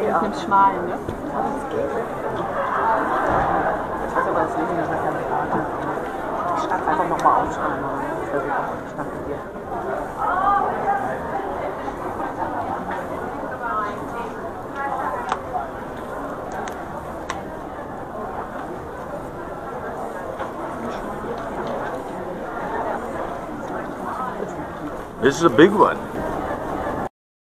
mit dem Schmalen, ne? Das geht. Ich weiß aber, das Leben ist ja keine Karte. Die Stadt einfach nochmal aufschreiben. Das wäre super. Ich danke dir. This is a big one.